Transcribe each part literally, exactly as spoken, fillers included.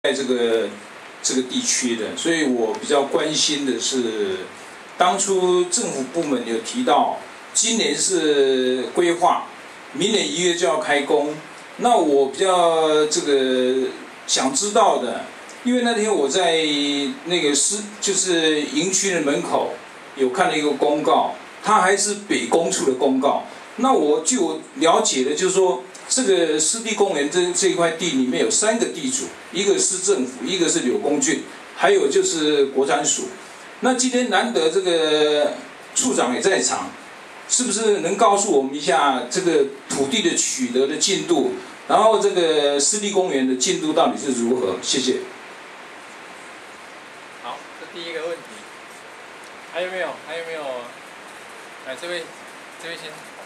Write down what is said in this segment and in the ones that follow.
在这个这个地区的，所以我比较关心的是，当初政府部门有提到，今年是规划，明年一月就要开工。那我比较这个想知道的，因为那天我在那个市就是营区的门口有看了一个公告，它还是北工处的公告。那我据我了解的，就是说。 这个湿地公园这这一块地里面有三个地主，一个市政府，一个是柳公郡，还有就是国产署。那今天难得这个处长也在场，是不是能告诉我们一下这个土地的取得的进度，然后这个湿地公园的进度到底是如何？谢谢。 好，这第一个问题，还有没有？还有没有？来，这位，这位先。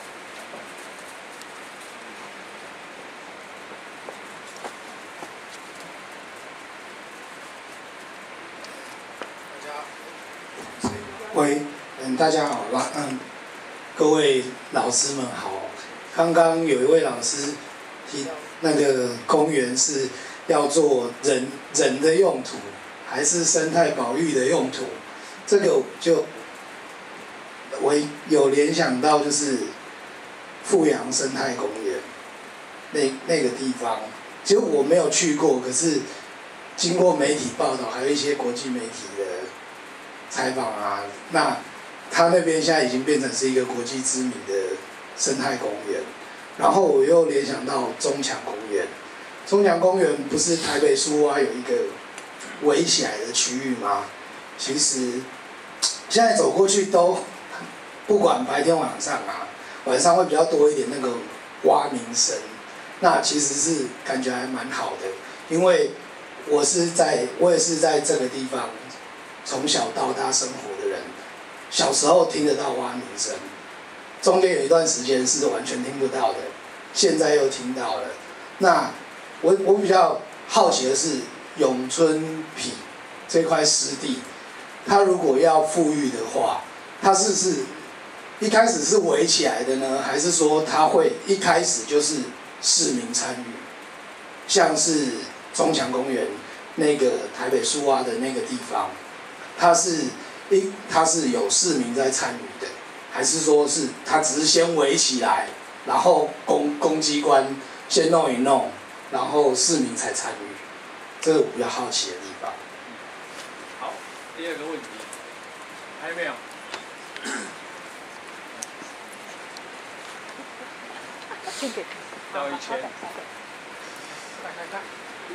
喂，嗯，大家好，啦，嗯，各位老师们好。刚刚有一位老师提那个公园是要做人人的用途，还是生态保育的用途？这个就我有联想到就是富阳生态公园那那个地方，其实我没有去过，可是经过媒体报道，还有一些国际媒体的。 采访啊，那他那边现在已经变成是一个国际知名的生态公园。然后我又联想到中强公园，中强公园不是台北苏花有一个围起来的区域吗？其实现在走过去都，不管白天晚上啊，晚上会比较多一点那个蛙鸣声，那其实是感觉还蛮好的，因为我是在我也是在这个地方。 从小到大生活的人，小时候听得到蛙鸣声，中间有一段时间是完全听不到的，现在又听到了。那我我比较好奇的是，永春圮这块湿地，它如果要富裕的话，它是不是一开始是围起来的呢？还是说它会一开始就是市民参与？像是中强公园那个台北苏花的那个地方。 它是一，它是有市民在参与的，还是说是它只是先围起来，然后公公机关先弄一弄，然后市民才参与？这个我比较好奇的地方。 好，第二个问题，还有没有？绕一圈，看看看。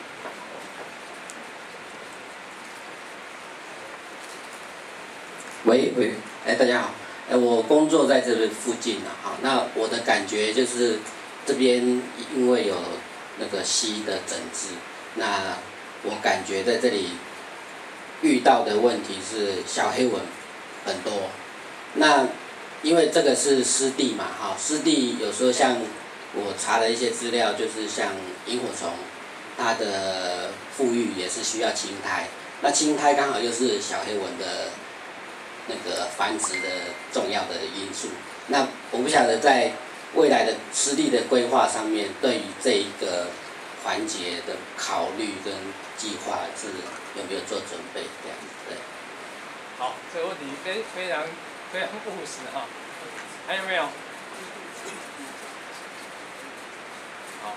喂喂，哎，大家好，哎，我工作在这边附近啊，好，那我的感觉就是这边因为有那个溪的整治，那我感觉在这里遇到的问题是小黑蚊很多。那因为这个是湿地嘛，哈，湿地有时候像我查了一些资料，就是像萤火虫，它的富裕也是需要青苔，那青苔刚好又是小黑蚊的。 那个繁殖的重要的因素，那我不晓得在未来的湿地的规划上面，对于这一个环节的考虑跟计划是有没有做准备这样子？对。 好，这个问题非非常非常务实哈，还有没有？好。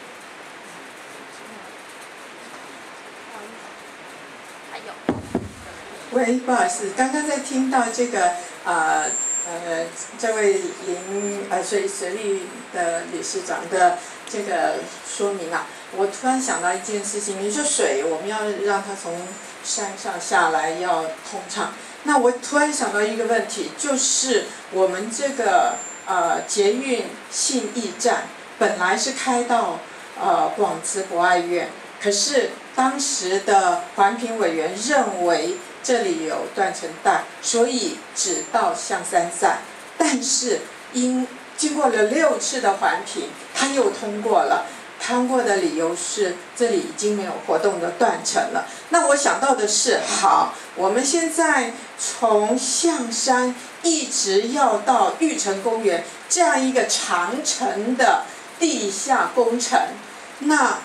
还有。 喂，不好意思，刚刚在听到这个呃呃这位林呃水水利的理事长的这个说明啊，我突然想到一件事情，你说水我们要让它从山上下来要通畅，那我突然想到一个问题，就是我们这个呃捷运信义站本来是开到呃广慈博爱院，可是当时的环评委员认为。 这里有断层带，所以只到象山站。但是因经过了六次的环评，它又通过了。通过的理由是这里已经没有活动的断层了。那我想到的是，好，我们现在从象山一直要到玉成公园这样一个长程的地下工程，那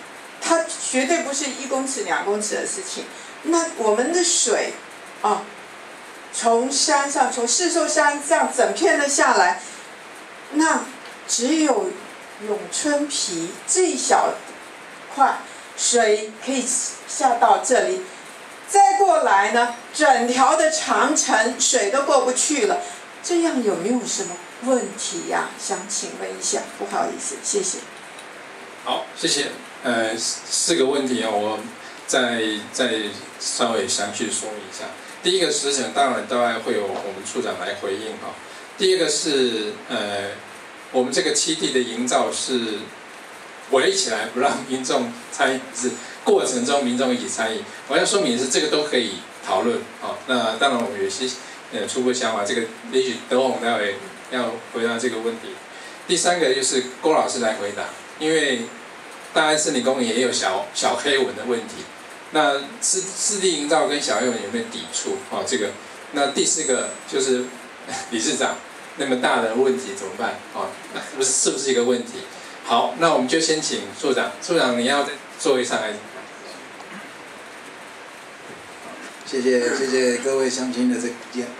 它绝对不是一公尺两公尺的事情。那我们的水，啊，从山上从四兽山这样整片的下来，那只有永春皮这一小块水可以下到这里，再过来呢，整条的长城水都过不去了。这样有没有什么问题呀、啊？想请问一下，不好意思，谢谢。 好，谢谢。呃，四个问题啊，我再再稍微详细说明一下。第一个时程当然大概会有我们处长来回应哈。第一个是呃，我们这个基地的营造是围起来不让民众参与，是过程中民众一起参与。我要说明的是这个都可以讨论啊。那当然我们有些呃初步想法，这个也许德宏待会要回答这个问题。第三个就是郭老师来回答，因为大安森林公园也有小小黑蚊的问题。那湿湿地营造跟小黑蚊有没有抵触？哦，这个。那第四个就是理事长那么大的问题怎么办？哦，是不是是不是一个问题？好，那我们就先请处长，处长你要在座位上来。 谢谢谢谢各位乡亲的这个意见。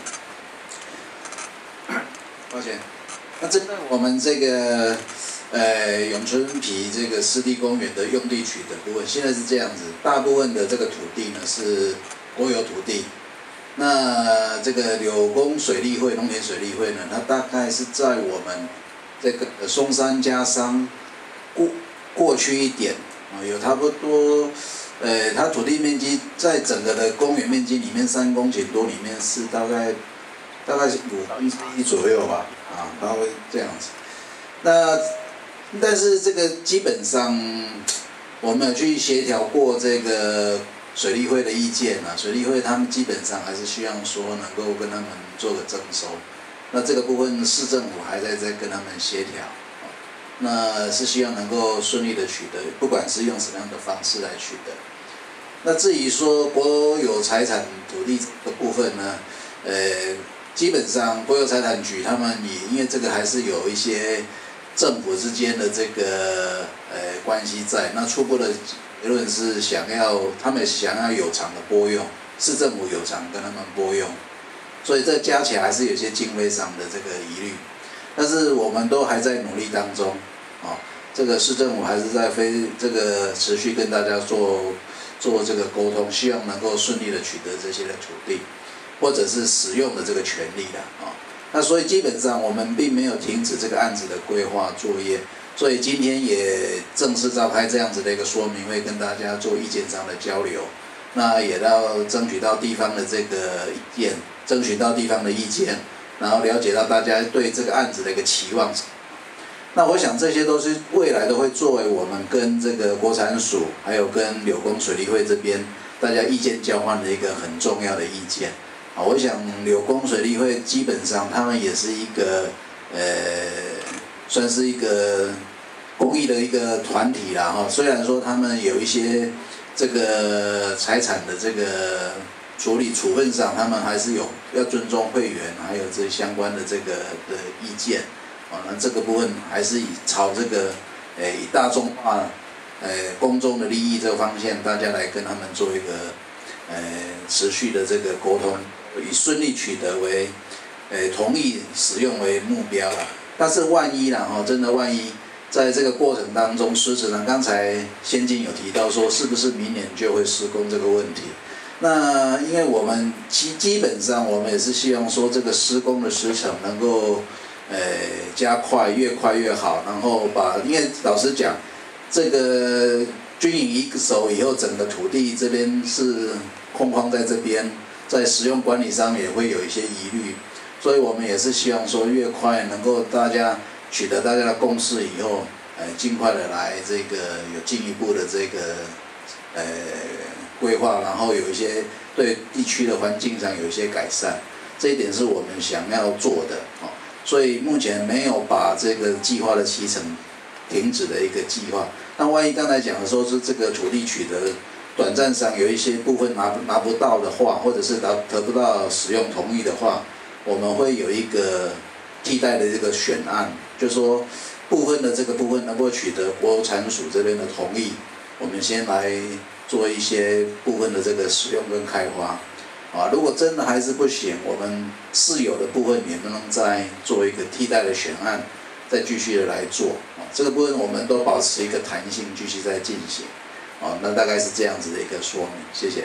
抱歉，那针对我们这个呃永春皮这个湿地公园的用地取得部分，现在是这样子，大部分的这个土地呢是国有土地。那这个柳工水利会、农田水利会呢，它大概是在我们这个松山加商过过去一点啊，有差不多，呃，它土地面积在整个的公园面积里面三公顷多，里面是大概大概是五分之一左右吧，啊，它会这样子。那但是这个基本上我们有去协调过这个水利会的意见啊，水利会他们基本上还是希望说能够跟他们做个征收，那这个部分市政府还在在跟他们协调，那是希望能够顺利的取得，不管是用什么样的方式来取得。那至于说国有财产土地的部分呢，呃，基本上国有财产局他们也因为这个还是有一些政府之间的这个呃关系在，那初步的结论是想要他们想要有偿的拨用，市政府有偿跟他们拨用，所以这加起来还是有些经费上的这个疑虑，但是我们都还在努力当中，哦，这个市政府还是在非这个持续跟大家做做这个沟通，希望能够顺利的取得这些的土地，或者是使用的这个权利的啊，哦。那所以基本上我们并没有停止这个案子的规划作业。所以今天也正式召开这样子的一个说明会，跟大家做意见上的交流。那也要争取到地方的这个意见，争取到地方的意见，然后了解到大家对这个案子的一个期望。那我想这些都是未来都会作为我们跟这个国产署，还有跟柳工水利会这边大家意见交换的一个很重要的意见。啊，我想柳工水利会基本上他们也是一个呃。算是一个公益的一个团体啦哈，虽然说他们有一些这个财产的这个处理处分上，他们还是有要尊重会员，还有这相关的这个的意见，啊，那这个部分还是以朝这个诶以大众化、诶公众的利益这个方向，大家来跟他们做一个诶持续的这个沟通，以顺利取得为诶同意使用为目标啦。但是万一啦哈，真的万一在这个过程当中施工呢，刚才先进有提到说，是不是明年就会施工这个问题？那因为我们基基本上我们也是希望说，这个施工的时程能够呃加快，越快越好。然后把，因为老实讲，这个军营一手以后，整个土地这边是空旷在这边，在使用管理上也会有一些疑虑。所以我们也是希望说，越快能够大家取得大家的共识以后，呃，尽快的来这个有进一步的这个呃规划，然后有一些对地区的环境上有一些改善，这一点是我们想要做的哦。所以目前没有把这个计划的期程停止的一个计划。那万一刚才讲的说是这个土地取得短暂上有一些部分拿拿不到的话，或者是得得不到使用同意的话，我们会有一个替代的这个选案，就是说部分的这个部分能够取得国产署这边的同意， 我们先来做一些部分的这个使用跟开发。啊，如果真的还是不行，我们现有的部分能不能再做一个替代的选案，再继续的来做？啊，这个部分我们都保持一个弹性，继续在进行。啊，那大概是这样子的一个说明，谢谢。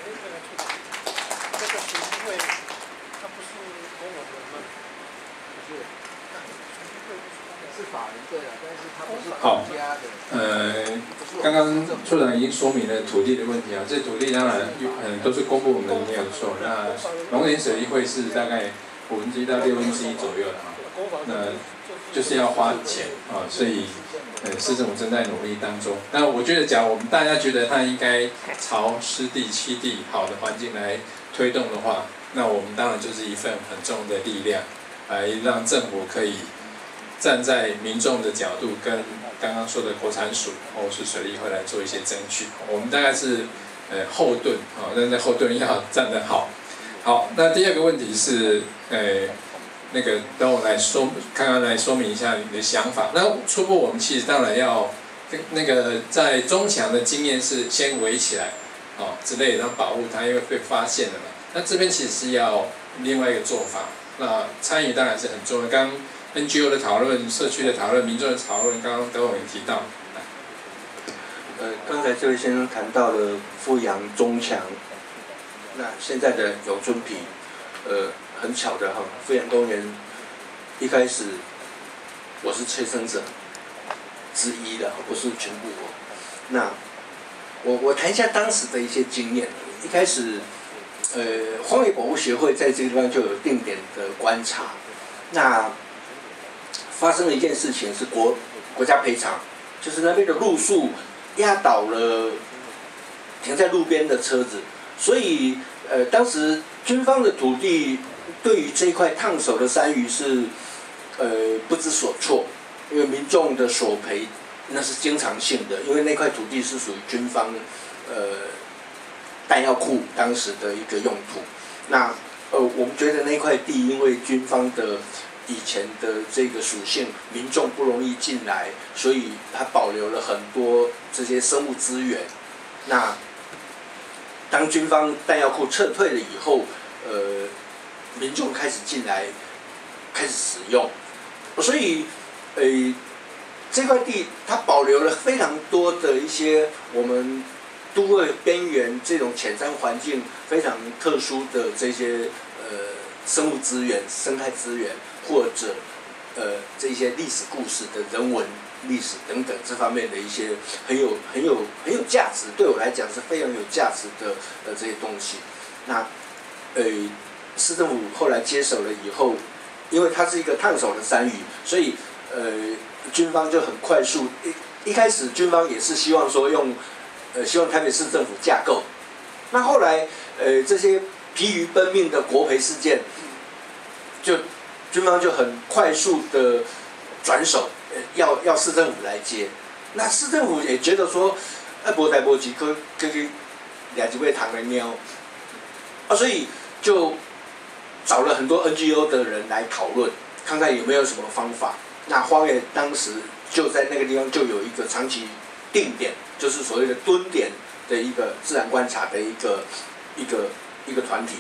这个协会，它不是公有人吗？不是，是法人对了，但是它不是国家的。 呃，刚刚处长已经说明了土地的问题啊，这土地当然嗯都是公部门的没有错。那农林水利会是大概五分之一到六分之一左右的啊，那就是要花钱啊，所以呃市政府正在努力当中。那我觉得，假如我们大家觉得它应该朝湿地、栖地好的环境来推动的话，那我们当然就是一份很重的力量，来让政府可以站在民众的角度跟刚刚说的国产署或是水利会来做一些争取，我们大概是呃后盾啊，但是后盾要站得好。好，那第二个问题是，呃，那个等我来说，看看来说明一下你的想法。那初步我们其实当然要那个在中墙的经验是先围起来，啊之类的，然后保护它，因为被发现了嘛。那这边其实是要另外一个做法，那参与当然是很重要。刚 N G O 的讨论、社区的讨论、民众的讨论，刚刚都有提到。 呃，刚才这位先生谈到了富阳中墙，那现在的永春皮，呃，很巧的哈，富阳公园一开始我是催生者之一的，不是全部哦。那我我谈一下当时的一些经验。一开始，呃，荒野保护协会在这个地方就有定点的观察，那发生了一件事情，是国国家赔偿，就是那边的路树压倒了停在路边的车子，所以呃，当时军方的土地对于这一块烫手的山芋是呃不知所措，因为民众的索赔那是经常性的，因为那块土地是属于军方呃弹药库当时的一个用途。那呃，我们觉得那块地因为军方的以前的这个属性，民众不容易进来，所以它保留了很多这些生物资源。那当军方弹药库撤退了以后，呃，民众开始进来，开始使用，所以，呃，这块地它保留了非常多的一些我们都会边缘这种浅山环境非常特殊的这些呃生物资源、生态资源。或者，呃，这些历史故事的人文历史等等这方面的一些很有很有很有价值，对我来讲是非常有价值的呃这些东西。那，呃，市政府后来接手了以后，因为它是一个烫手的山芋，所以呃，军方就很快速一一开始军方也是希望说用，呃，希望台北市政府架构。那后来呃这些疲于奔命的国赔事件，就军方就很快速的转手，要要市政府来接。那市政府也觉得说，啊，无代无志，可可以俩几位糖来喵，啊，所以就找了很多 N G O 的人来讨论，看看有没有什么方法。那荒野当时就在那个地方就有一个长期定点，就是所谓的蹲点的一个自然观察的一个一个一个团体。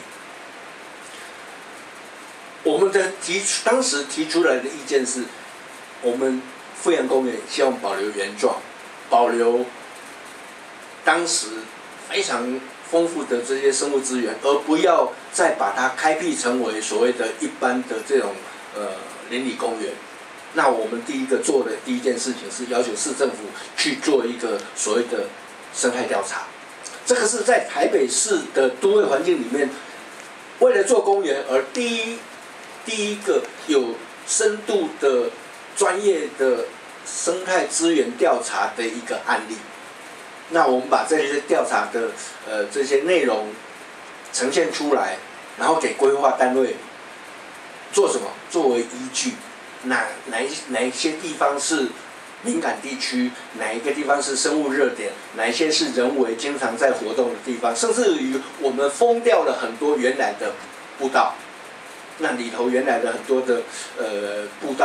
我们的提出当时提出来的意见是，我们富阳公园希望保留原状，保留当时非常丰富的这些生物资源，而不要再把它开辟成为所谓的一般的这种呃邻里公园。那我们第一个做的第一件事情是要求市政府去做一个所谓的生态调查，这个是在台北市的都会环境里面，为了做公园而第一。第一个有深度的、专业的生态资源调查的一个案例。那我们把这些调查的呃这些内容呈现出来，然后给规划单位做什么？作为依据，哪哪一哪一些地方是敏感地区，哪一个地方是生物热点，哪一些是人为经常在活动的地方，甚至于我们封掉了很多原来的步道。那里头原来的很多的呃步道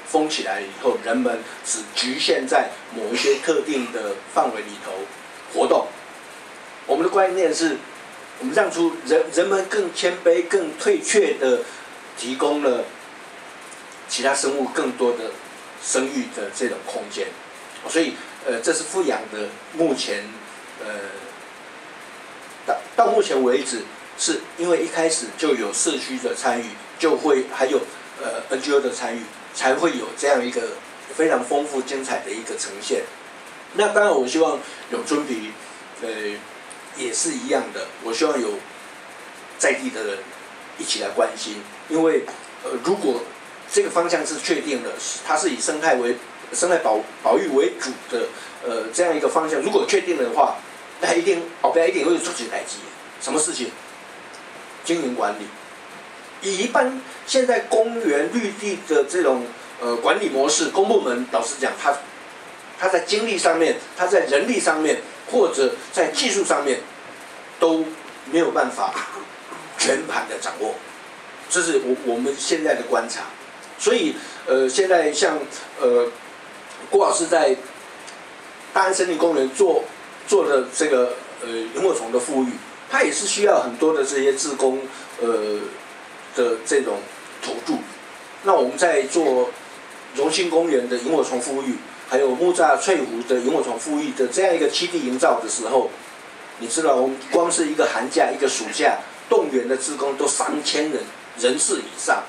封起来以后，人们只局限在某一些特定的范围里头活动。我们的观念是，我们让出人人们更谦卑、更退却的提供了其他生物更多的生育的这种空间。所以，呃，这是富养的目前，呃，到到目前为止，是因为一开始就有社区的参与，就会还有呃 N G O 的参与，才会有这样一个非常丰富精彩的一个呈现。那当然，我希望永春皮，呃，也是一样的。我希望有在地的人一起来关心，因为呃，如果这个方向是确定的，它是以生态为生态保保育为主的，呃，这样一个方向，如果确定的话，那一定后边一定会出几台机。什么事情？经营管理。以一般现在公园绿地的这种呃管理模式，公部门老实讲，它它在精力上面，它在人力上面，或者在技术上面，都没有办法全盘的掌握。这是我我们现在的观察。所以呃，现在像呃。郭老师在大安森林公园做做的这个呃萤火虫的复育，它也是需要很多的这些志工呃的这种投注。那我们在做荣兴公园的萤火虫复育，还有木栅翠湖的萤火虫复育的这样一个基地营造的时候，你知道我们光是一个寒假一个暑假动员的志工都三千人人次以上。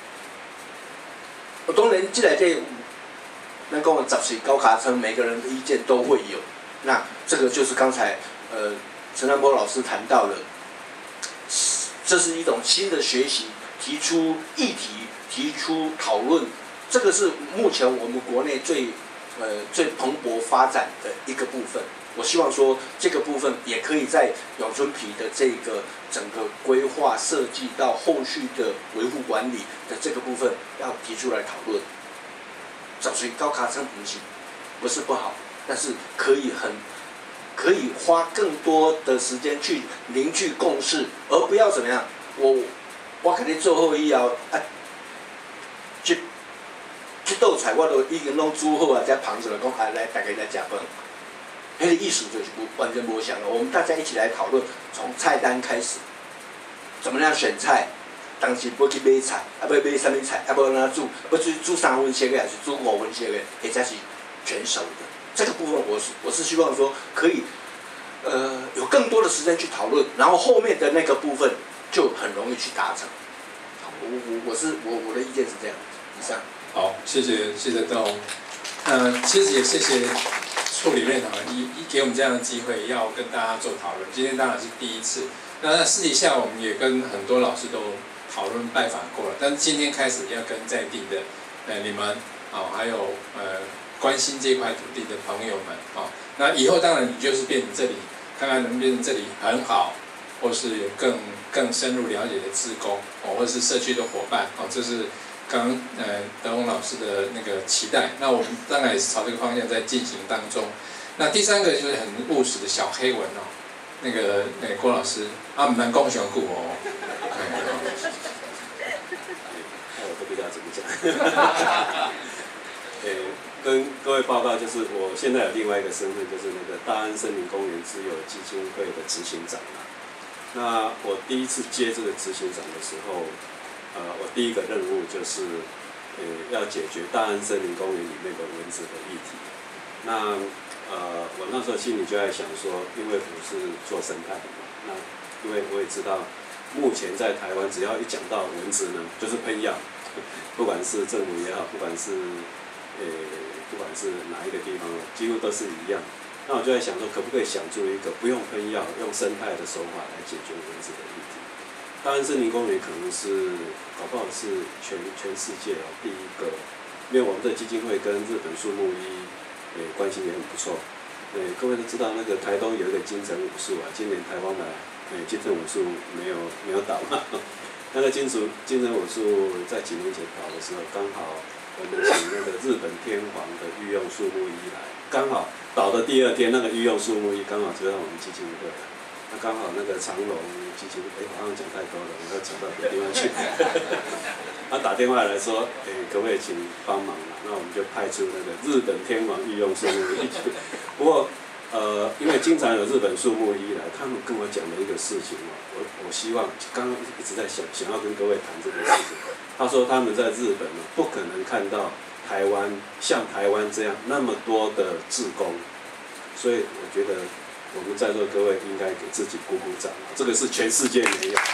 我当然这来这。那跟我们十岁高卡层，每个人的意见都会有。那这个就是刚才呃陈南波老师谈到的，这是一种新的学习，提出议题，提出讨论，这个是目前我们国内最呃最蓬勃发展的一个部分。我希望说这个部分也可以在永春皮的这个整个规划设计到后续的维护管理的这个部分，要提出来讨论。找水高卡层不行，不是不好，但是可以很可以花更多的时间去凝聚共识，而不要怎么样，我我肯定做后以后啊，这这道菜我都已经拢煮好啊，再旁出来讲啊，来大家来吃饭，那个意思就是不完全不想了。我们大家一起来讨论，从菜单开始，怎么样选菜。当时要去买菜，啊，要买什么菜，啊，要哪煮，要煮煮三分熟的还是煮五分熟的，或者是全熟的。这个部分我是我是希望说可以，呃，有更多的时间去讨论，然后后面的那个部分就很容易去达成。我我我是我我的意见是这样。以上。 好，谢谢谢谢邓宏。呃，其实也谢谢处里面啊，一一给我们这样的机会，要跟大家做讨论。今天当然是第一次，那私底下我们也跟很多老师都讨论拜访过了，但是今天开始要跟在地的呃你们啊，还有呃关心这块土地的朋友们啊，那以后当然你就是变成这里，看看能不能变成这里很好，或是有更更深入了解的志工哦，或者是社区的伙伴哦，这是刚刚呃德宏老师的那个期待。那我们当然也是朝这个方向在进行当中。那第三个就是很务实的小黑文哦，那个那个郭老师啊，唔能讲上久哦。 我都不知道怎么讲。呃，跟各位报告，就是我现在有另外一个身份，就是那个大安森林公园自有基金会的执行长啦。那我第一次接这个执行长的时候，呃，我第一个任务就是，呃，要解决大安森林公园里面的蚊子的议题。那呃，我那时候心里就在想说，因为我是做生态的嘛，那因为我也知道，目前在台湾只要一讲到蚊子呢，就是喷药，不管是政府也好，不管是呃，不管是哪一个地方，几乎都是一样。那我就在想说，可不可以想出一个不用喷药、用生态的手法来解决蚊子的议题？大安森林公园可能是搞不好是全全世界啊第一个，因为我们的基金会跟日本树木医诶关系也很不错。诶，各位都知道那个台东有一个金城武树啊，今年台湾的诶金城武树没有没有倒嘛。那个金竹金城武树在几年前倒的时候，刚好我们请那个日本天皇的御用树木医来，刚好倒的第二天，那个御用树木医刚好就在我们基金会了。那刚好那个长隆基金，哎，好像讲太多了，我要讲到别的地方去。他打电话来说，哎，可不可以请帮忙啊？那我们就派出那个日本天王御用树木医。不过，呃，因为经常有日本树木医来，他们跟我讲的一个事情哦，我我希望刚刚一直在想，想要跟各位谈这个事情。他说他们在日本呢，不可能看到台湾像台湾这样那么多的志工，所以我觉得我们在座各位应该给自己鼓鼓掌，这个是全世界没有的。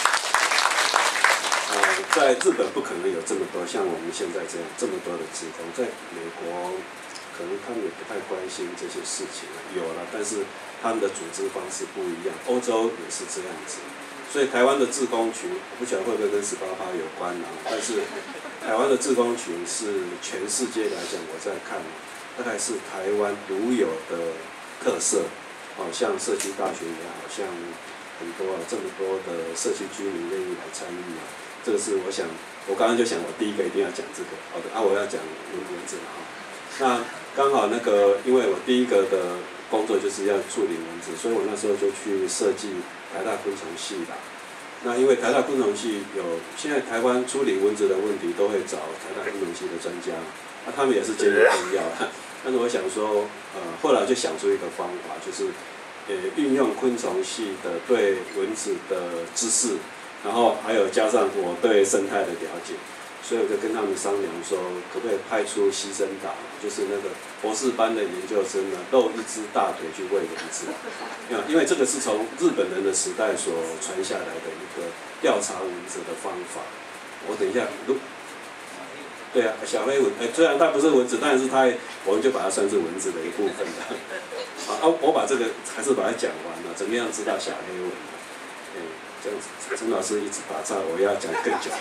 呃，在日本不可能有这么多像我们现在这样这么多的志工，在美国可能他们也不太关心这些事情，有了，但是他们的组织方式不一样，欧洲也是这样子。所以台湾的志工群，我不晓得会不会跟十八趴有关啊？但是台湾的志工群是全世界来讲，我在看，大概是台湾独有的特色。哦，像社区大学也好，像很多啊这么多的社区居民愿意来参与啊，这个是我想，我刚刚就想，我第一个一定要讲这个。好的，啊，我要讲蚊子了哈。那刚好那个，因为我第一个的工作就是要处理蚊子，所以我那时候就去设计台大昆虫系的。那因为台大昆虫系有现在台湾处理蚊子的问题，都会找台大昆虫系的专家，那、啊、他们也是兼任重要的。但是我想说，呃，后来就想出一个方法，就是，呃，运用昆虫系的对蚊子的知识，然后还有加上我对生态的了解。所以我就跟他们商量说，可不可以派出牺牲党，就是那个博士班的研究生呢，露一只大腿去喂蚊子。因为这个是从日本人的时代所传下来的一个调查蚊子的方法。我等一下，如对啊，小黑蚊，哎，虽然它不是蚊子，但是它，我们就把它算是蚊子的一部分的。啊，我把这个还是把它讲完了，怎么样知道小黑蚊呢？哎，这样子，陈老师一直打岔，我要讲更久。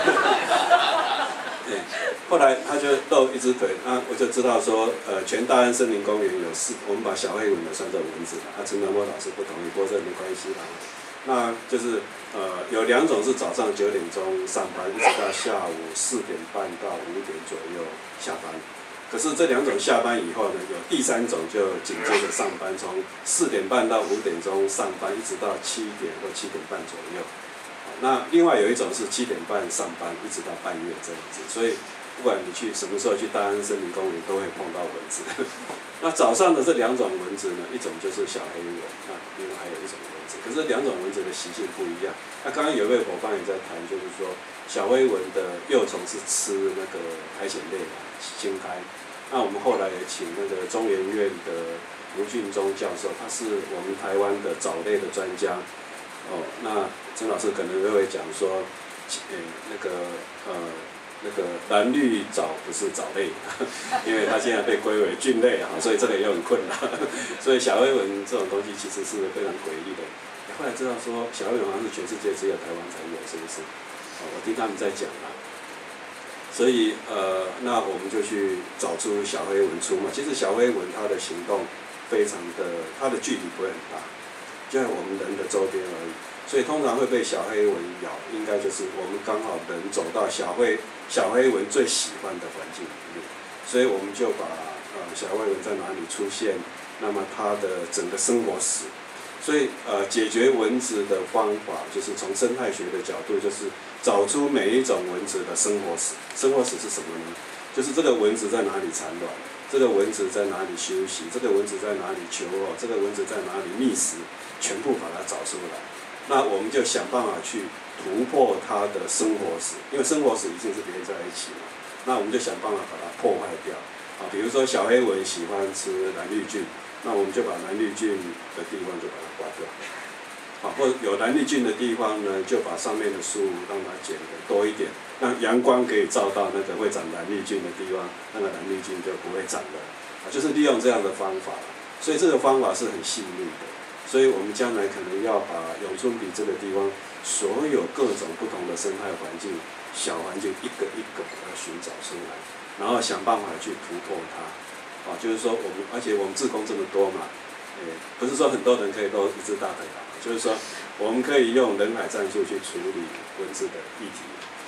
对，后来他就露一只腿，那我就知道说，呃，全大安森林公园有四，我们把小黑蚊的算作蚊子了。啊，陈南波老师不同意，不过这没关系啦。那就是呃，有两种是早上九点钟上班，一直到下午四点半到五点左右下班。可是这两种下班以后呢，有第三种就紧接着上班，从四点半到五点钟上班，一直到七点或七点半左右。那另外有一种是七点半上班，一直到半夜这样子，所以不管你去什么时候去大安森林公园，都会碰到蚊子。那早上的这两种蚊子呢，一种就是小黑蚊，那另外还有一种蚊子，可是两种蚊子的习性不一样。那刚刚有位伙伴也在谈，就是说小黑蚊的幼虫是吃那个苔藓类的青苔。那我们后来也请那个中研院的吴俊忠教授，他是我们台湾的藻类的专家。哦，那陈老师可能会讲说，诶、欸，那个呃，那个蓝绿藻不是藻类，因为它现在被归为菌类哈，所以这个也很困难。所以小黑蚊这种东西其实是非常诡异的。后来知道说，小黑蚊好像是全世界只有台湾才有，是不是？哦，我听他们在讲啦。所以呃，那我们就去找出小黑蚊出没。其实小黑蚊它的行动非常的，它的距离不会很大。就在我们人的周边而已，所以通常会被小黑蚊咬，应该就是我们刚好人走到小黑小黑蚊最喜欢的环境里面，所以我们就把呃小黑蚊在哪里出现，那么它的整个生活史，所以呃解决蚊子的方法就是从生态学的角度，就是找出每一种蚊子的生活史。生活史是什么呢？就是这个蚊子在哪里产卵，这个蚊子在哪里休息，这个蚊子在哪里求偶，这个蚊子在哪里觅食。全部把它找出来，那我们就想办法去突破它的生活史，因为生活史已经是连在一起了。那我们就想办法把它破坏掉。啊，比如说小黑蚊喜欢吃蓝绿菌，那我们就把蓝绿菌的地方就把它刮掉。啊，或者有蓝绿菌的地方呢，就把上面的树让它剪得多一点，让阳光可以照到那个会长蓝绿菌的地方，那个蓝绿菌就不会长了。啊，就是利用这样的方法。所以这个方法是很细腻的。所以我们将来可能要把永春比这个地方所有各种不同的生态环境、小环境一个一个把它寻找出来，然后想办法去突破它。啊，就是说我们，而且我们志工这么多嘛，诶，不是说很多人可以露一只大腿啊，就是说我们可以用人海战术去处理蚊子的议题。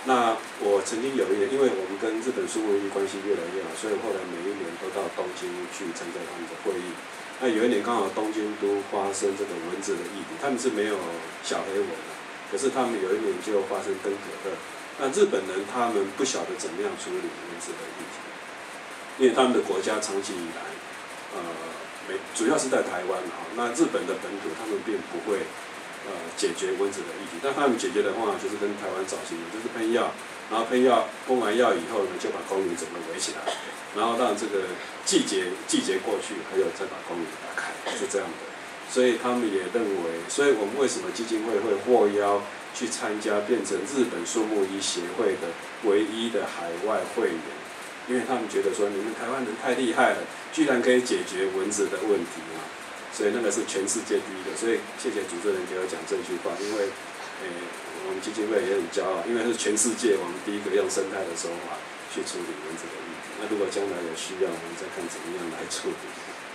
那我曾经有一年，因为我们跟日本树木医关系越来越好，所以后来每一年都到东京去参加他们的会议。那有一年刚好东京都发生这个蚊子的议题，他们是没有小黑蚊的，可是他们有一年就发生登革热。那日本人他们不晓得怎么样处理蚊子的议题，因为他们的国家长期以来，呃，美主要是在台湾哈，那日本的本土他们并不会。呃，解决蚊子的议题，但他们解决的话，就是跟台湾早期就是喷药，然后喷药喷完药以后呢，就把公园整个围起来，然后让这个季节季节过去，还有再把公园打开，是这样的。所以他们也认为，所以我们为什么基金会会获邀去参加，变成日本树木医协会的唯一的海外会员？因为他们觉得说，你们台湾人太厉害了，居然可以解决蚊子的问题啊！所以那个是全世界第一个，所以谢谢主持人给我讲这句话，因为，诶、欸，我们基金会也很骄傲，因为是全世界我们第一个用生态的手法去处理蚊子的议题。那如果将来有需要，我们再看怎么样来处理。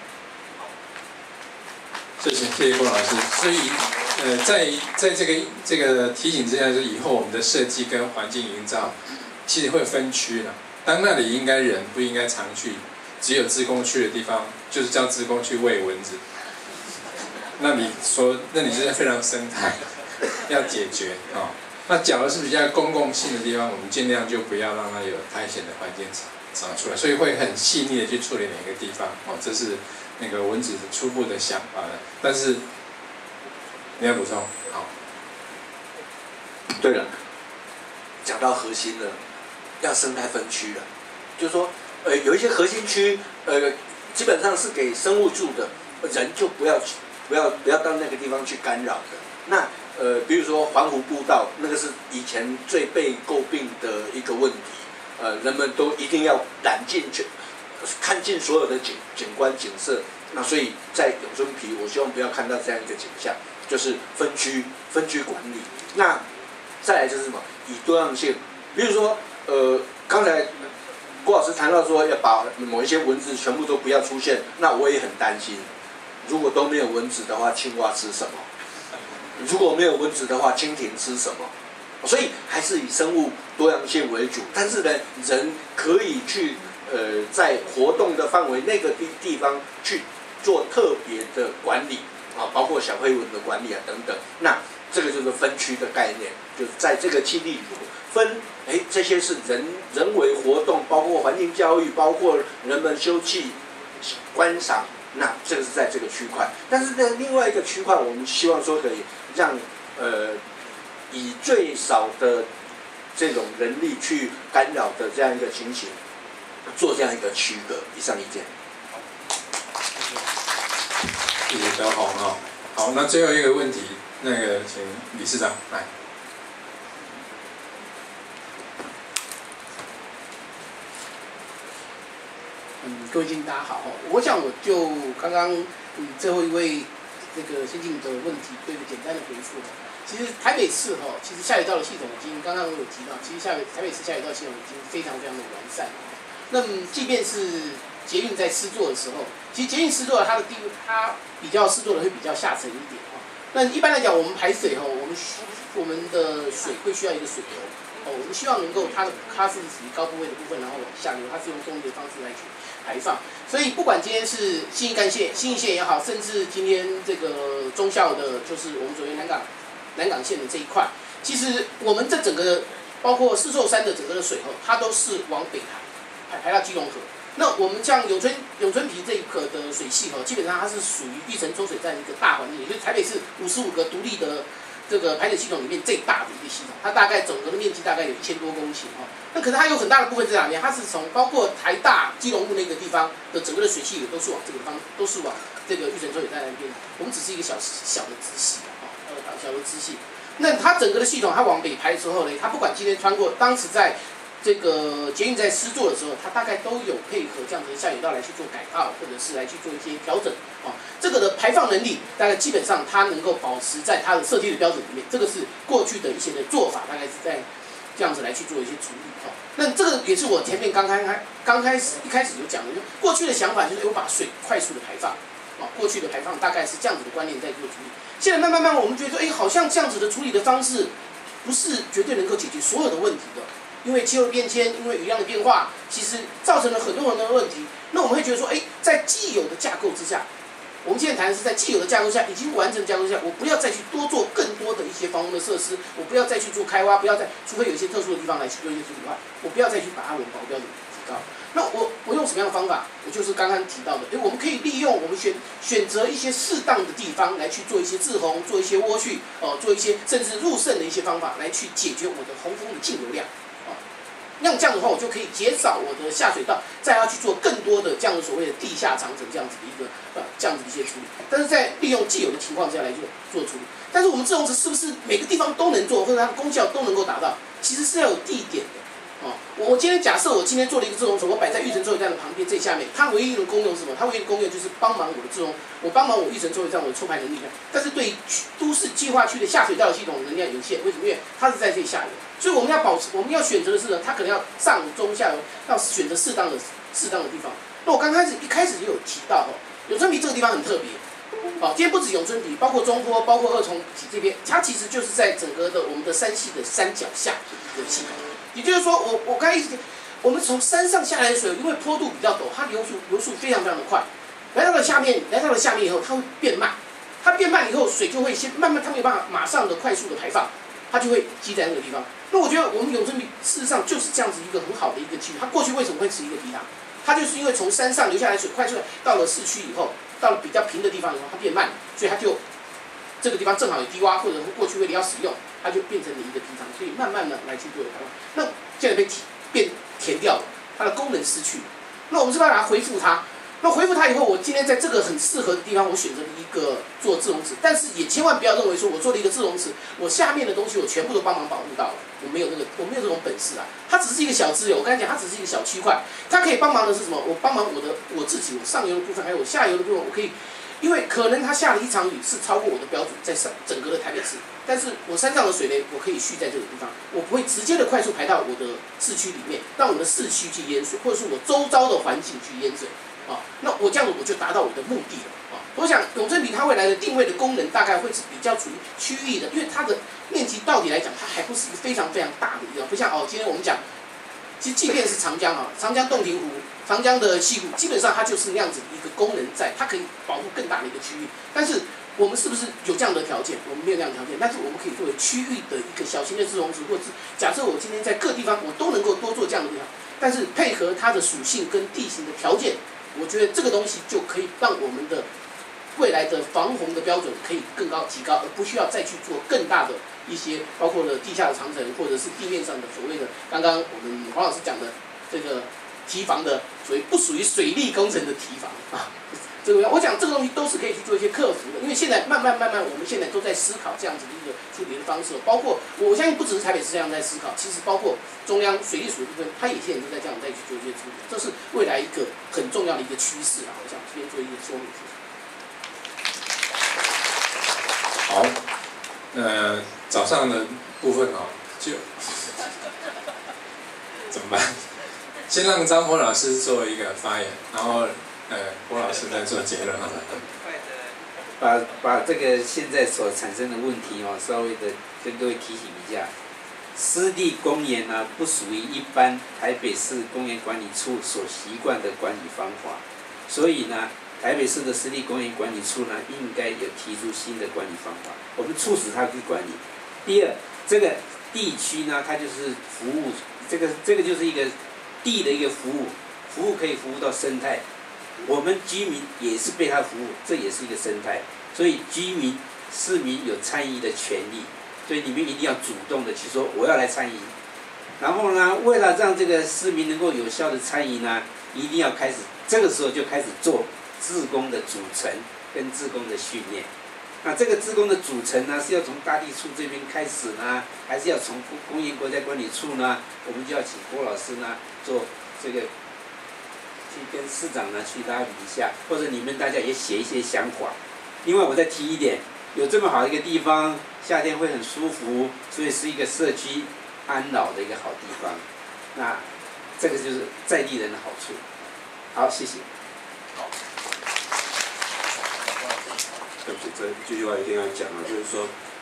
谢谢谢谢郭老师。所以，呃，在在这个这个提醒之下，就是以后我们的设计跟环境营造，其实会分区了。当那里应该人不应该常去，只有志工去的地方，就是叫志工去喂蚊子。那你说，那你是非常生态，要解决啊、哦。那假如是比较公共性的地方，我们尽量就不要让它有苔藓的环境长长出来，所以会很细腻的去处理每个地方哦。这是那个蚊子的初步的想法的。但是你要补充好。 对了，讲到核心了，要生态分区了，就是说，呃，有一些核心区，呃，基本上是给生物住的，人就不要去。不要不要到那个地方去干扰的。那呃，比如说环湖步道，那个是以前最被诟病的一个问题。呃，人们都一定要揽进去，看尽所有的景景观景色。那所以在永春皮，我希望不要看到这样一个景象，就是分区分区管理。那再来就是什么？以多样性，比如说呃，刚才郭老师谈到说要把某一些蚊子全部都不要出现，那我也很担心。如果都没有蚊子的话，青蛙吃什么？如果没有蚊子的话，蜻蜓吃什么？所以还是以生物多样性为主。但是呢，人可以去呃在活动的范围那个地地方去做特别的管理啊，包括小黑蚊的管理啊等等。那这个就是分区的概念，就是在这个栖地里分，哎，这些是人人为活动，包括环境教育，包括人们休憩、观赏。那这个是在这个区块，但是在另外一个区块，我们希望说可以让呃以最少的这种人力去干扰的这样一个情形，做这样一个区隔。以上意见。 谢谢小红哦。好，那最后一个问题，那个请理事长来。 嗯，各位经理大家好，我想我就刚刚嗯最后一位这个先进的问题做一个简单的回复。其实台北市哈，其实下水道的系统已经刚刚我有提到，其实下台北市下水道系统已经非常非常的完善。那么即便是捷运在施作的时候，其实捷运施作它的地它比较施作的会比较下沉一点哈。那一般来讲，我们排水哈，我们我们的水会需要一个水流。哦，我们希望能够它的它是属于高部位的部分，然后往下流，它是用动力的方式来去排放。所以不管今天是信义干线、信义线也好，甚至今天这个中校的，就是我们所谓南港南港线的这一块，其实我们这整个包括四寿山的整个的水后，它都是往北排，排排到基隆河。那我们像永春永春皮这一颗的水系哦，基本上它是属于玉成抽水站一个大环境，也就是台北市五十五个独立的。这个排水系统里面最大的一个系统，它大概总和的面积大概有一千多公顷哈。那可是它有很大的部分在哪边？它是从包括台大基隆路那个地方的整个的水系也都是往这个方，都是往这个玉成抽水站那边。我们只是一个小小的支系啊，呃，小的支系。那它整个的系统，它往北排之后呢，它不管今天穿过，当时在这个捷运在施作的时候，它大概都有配合这样子的下水道来去做改造，或者是来去做一些调整啊。这个的排放能力，大概基本上它能够保持在它的设计的标准里面。这个是过去的一些的做法，大概是在这样子来去做一些处理啊。那这个也是我前面刚开刚开始一开始有讲的，就过去的想法就是我把水快速的排放啊，过去的排放大概是这样子的观念在做处理。现在慢慢慢，我们觉得哎，好像这样子的处理的方式不是绝对能够解决所有的问题的。因为气候变迁，因为雨量的变化，其实造成了很多很多的问题。那我们会觉得说，哎，在既有的架构之下，我们现在谈的是在既有的架构下，已经完成的架构下，我不要再去多做更多的一些防洪的设施，我不要再去做开挖，不要再，除非有一些特殊的地方来去做一些处理的话，我不要再去把它往保标准提高。那我我用什么样的方法？我就是刚刚提到的，哎，我们可以利用我们选选择一些适当的地方来去做一些滞洪，做一些涡蓄，哦、呃，做一些甚至入渗的一些方法来去解决我的洪峰的净流量。那这样的话，我就可以减少我的下水道，再要去做更多的这样的所谓的地下长城这样子的一个呃这样子的一些处理。但是在利用既有的情况下来做做处理。但是我们自洪池是不是每个地方都能做，或者它的功效都能够达到？其实是要有地点的。哦，我我今天假设我今天做了一个自洪池，我摆在玉成抽水站的旁边最下面，它唯一的功用是什么？它唯一的功用就是帮忙我的自洪，我帮忙我玉成抽水站我的抽排能力。但是对于都市计划区的下水道系统能量有限，为什么？因为它是在最下游。所以我们要保持，我们要选择的是呢，它可能要上中下游，要选择适当的适当的地方。那我刚开始一开始就有提到哦，永春皮这个地方很特别，哦，今天不止永春皮，包括中坡，包括二重这边，它其实就是在整个的我们的山系的山脚下的系统。也就是说，我我刚才一直，我们从山上下来的水，因为坡度比较陡，它流速流速非常非常的快，来到了下面，来到了下面以后，它会变慢，它变慢以后，水就会先慢慢，它没有办法马上的快速的排放，它就会积在那个地方。那我觉得我们永春皮事实上就是这样子一个很好的一个区域。它过去为什么会是一个堤塘？它就是因为从山上流下来水快速到了市区以后，到了比较平的地方以后，它变慢，所以它就这个地方正好有低洼，或者过去为了要使用，它就变成了一个堤塘，所以慢慢的来去做排放。那现在被变填掉了，它的功能失去。那我们是不是要把它恢复它？那恢复它以后，我今天在这个很适合的地方，我选择了一个做自洪池，但是也千万不要认为说我做了一个自洪池，我下面的东西我全部都帮忙保护到了，我没有那个，我没有这种本事啊。它只是一个小资源，我刚才讲，它只是一个小区块，它可以帮忙的是什么？我帮忙我的我自己，我上游的部分还有我下游的部分，我可以，因为可能它下了一场雨是超过我的标准，在整整个的台北市，但是我山上的水呢，我可以蓄在这个地方，我不会直接的快速排到我的市区里面，让我的市区去淹水，或者是我周遭的环境去淹水。啊，那我这样子我就达到我的目的了啊！我想永春皮它未来的定位的功能大概会是比较处于区域的，因为它的面积到底来讲，它还不是一个非常非常大的一个，不像哦，今天我们讲，其实即便是长江啊，长江洞庭湖、长江的西湖，基本上它就是那样子的一个功能在，它可以保护更大的一个区域。但是我们是不是有这样的条件？我们没有这样的条件，但是我们可以作为区域的一个小型的自洪池，或者是假设我今天在各地方我都能够多做这样的地方，但是配合它的属性跟地形的条件。我觉得这个东西就可以让我们的未来的防洪的标准可以更高提高，而不需要再去做更大的一些，包括了地下的长城，或者是地面上的所谓的刚刚我们黄老师讲的这个堤防的所谓不属于水利工程的堤防啊。这个我讲这个东西都是可以去做一些克服的，因为现在慢慢慢慢，我们现在都在思考这样子的一个处理的方式，包括我相信不只是台北市这样在思考，其实包括中央水利署部分，它也现在都在这样再去做一些处理，这是未来一个很重要的一个趋势啊！我想这边做一个说明。 好，呃，早上的部分哦，就怎么办？先让张波老师做一个发言，然后。呃，郭老师在做结论好了。 把把这个现在所产生的问题哦，稍微的跟各位提醒一下。湿地公园呢，不属于一般台北市公园管理处所习惯的管理方法，所以呢，台北市的湿地公园管理处呢，应该有提出新的管理方法，我们促使它去管理。第二，这个地区呢，它就是服务，这个这个就是一个地的一个服务，服务可以服务到生态。我们居民也是被他服务，这也是一个生态，所以居民、市民有参与的权利，所以你们一定要主动的去说我要来参与。然后呢，为了让这个市民能够有效的参与呢，一定要开始，这个时候就开始做志工的组成跟志工的训练。那这个志工的组成呢，是要从大地处这边开始呢，还是要从公园国家管理处呢？我们就要请郭老师呢做这个。去跟市长呢去拉比一下，或者你们大家也写一些想法。另外，我再提一点，有这么好的一个地方，夏天会很舒服，所以是一个社区安老的一个好地方。那这个就是在地人的好处。好，谢谢。 好。对不起，这这句话一定要讲啊，就是说，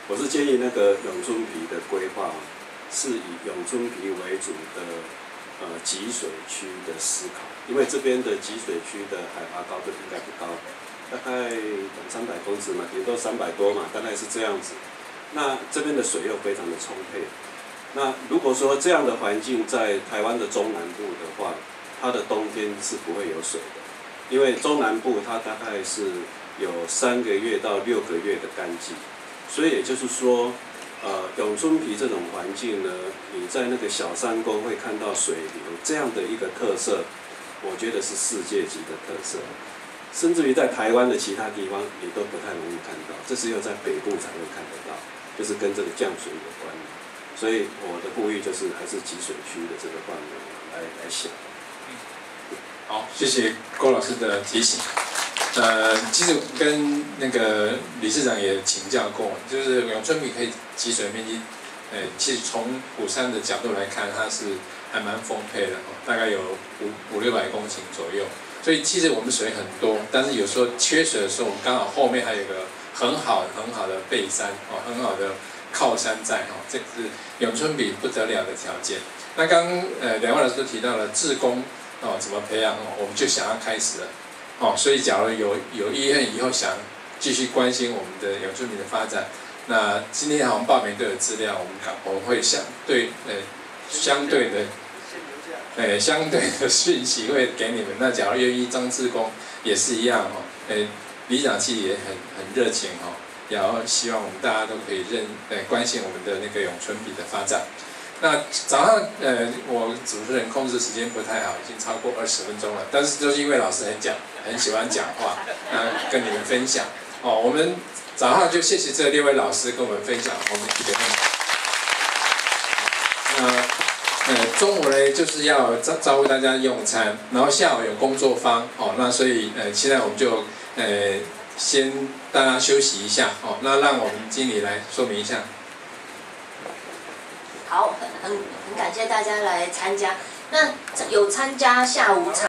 我是建议那个永春皮的规划是以永春皮为主的呃集水区的思考，因为这边的集水区的海拔高度应该不高，大概两三百公尺嘛，顶多三百多嘛，大概是这样子。那这边的水又非常的充沛。那如果说这样的环境在台湾的中南部的话，它的冬天是不会有水的，因为中南部它大概是有三个月到六个月的干季，所以也就是说，呃，永春皮这种环境呢，你在那个小山沟会看到水流这样的一个特色，我觉得是世界级的特色，甚至于在台湾的其他地方你都不太容易看到，这只有在北部才会看得到。就是跟这个降水有关的，所以我的呼吁就是还是集水区的这个范围来来想。 好，谢谢郭老师的提醒。呃，其实跟那个理事长也请教过，就是永春皮可以集水面积，呃，其实从虎山的角度来看，它是还蛮丰沛的，大概有五五六百公顷左右。所以其实我们水很多，但是有时候缺水的时候，我们刚好后面还有一个很好很好的背山哦，很好的靠山在哦，这是永春皮不得了的条件。那刚呃两位老师都提到了志工哦怎么培养哦，我们就想要开始了哦，所以假如有有意愿以后想继续关心我们的永春皮的发展，那今天好像报名都有资料，我们搞我们会相对呃相对的。诶，相对的讯息会给你们。那假如愿意当志工，也是一样哦。诶，理事长其实也很很热情哦，然后希望我们大家都可以认诶关心我们的那个永春皮的发展。那早上呃，我主持人控制时间不太好，已经超过二十分钟了。但是就是因为老师很讲，很喜欢讲话，那跟你们分享哦。我们早上就谢谢这六位老师跟我们分享我们节目。那。呃，中午呢就是要招招呼大家用餐，然后下午有工作坊哦，那所以呃现在我们就呃先大家休息一下哦，那让我们经理来说明一下。 好，很很很感谢大家来参加。那有参加下午场。